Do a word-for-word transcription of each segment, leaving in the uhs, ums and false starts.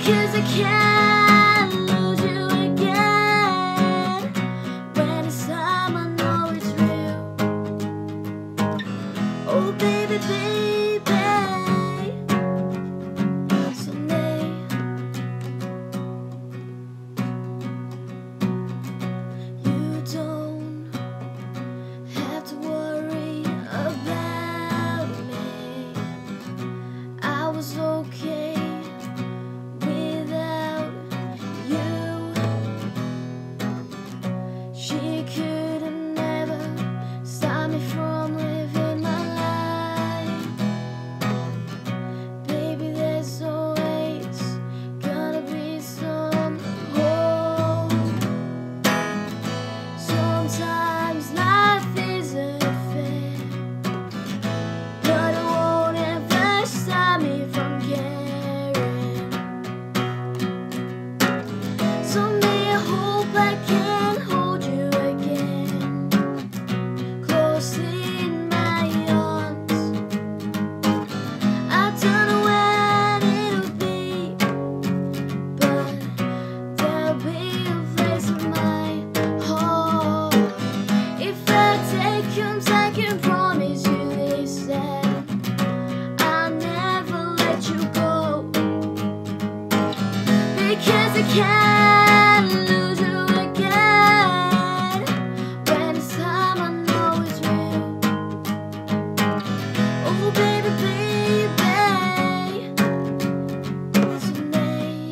because I can't lose you again. When it's time, I know it's real. Oh baby, baby, someday you don't have to worry about me. I was okay without you. She could have never stopped me from living my life. Baby, there's always gonna be some hope. Sometimes life isn't fair, but it won't ever stop me from caring. Someday I hope I can hold you again, close in my arms. I don't know when it'll be, but there'll be a place in my heart. If I take comes, I can promise you this, that I'll never let you go, because I can't lose you again. When it's time, I know it's real. Oh baby, baby, someday,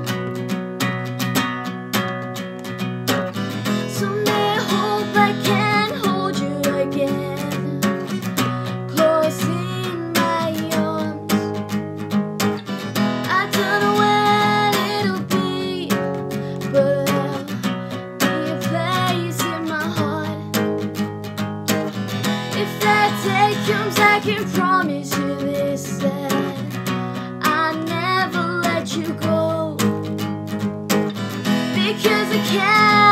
someday I hope I can hold you again, close in my arms. I don't know when it'll be, but there'll be a place in my heart. If that day comes, I can promise you this, that I'll never let you go, because I can't